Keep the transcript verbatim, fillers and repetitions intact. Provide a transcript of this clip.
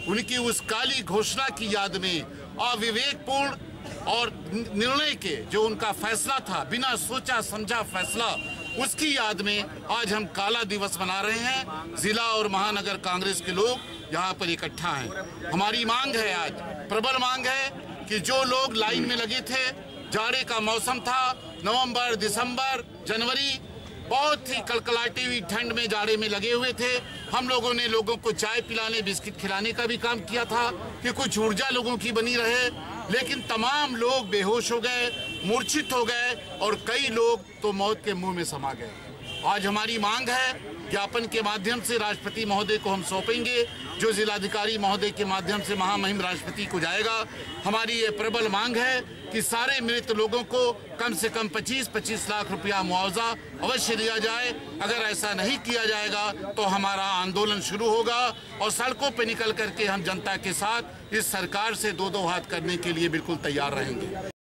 उनकी उस काली घोषणा की याद में अविवेकपूर्ण और निर्णय के जो उनका फैसला था, बिना सोचा समझा फैसला, उसकी याद में आज हम काला दिवस मना रहे हैं। जिला और महानगर कांग्रेस के लोग यहाँ पर इकट्ठा हैं। हमारी मांग है, आज प्रबल मांग है कि जो लोग लाइन में लगे थे, जाड़े का मौसम था, नवंबर, दिसंबर, जनवरी, बहुत ही कलकलाती हुई ठंड में जाड़े में लगे हुए थे। हम लोगों ने लोगों को चाय पिलाने, बिस्किट खिलाने का भी काम किया था कि कुछ ऊर्जा लोगों की बनी रहे, लेकिन तमाम लोग बेहोश हो गए, मूर्छित हो गए और कई लोग तो मौत के मुंह में समा गए। आज हमारी मांग है, ज्ञापन के माध्यम से राष्ट्रपति महोदय को हम सौंपेंगे, जो जिलाधिकारी महोदय के माध्यम से महामहिम राष्ट्रपति को जाएगा। हमारी ये प्रबल मांग है कि सारे मृत लोगों को कम से कम पच्चीस पच्चीस लाख रुपया मुआवजा अवश्य दिया जाए। अगर ऐसा नहीं किया जाएगा तो हमारा आंदोलन शुरू होगा और सड़कों पर निकल करके हम जनता के साथ इस सरकार से दो दो हाथ करने के लिए बिल्कुल तैयार रहेंगे।